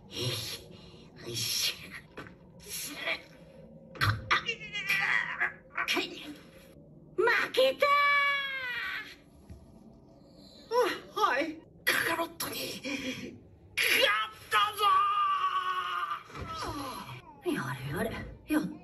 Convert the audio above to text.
よし。負けたー。はい。カカロットに勝ったぞー。やれやれ、やっ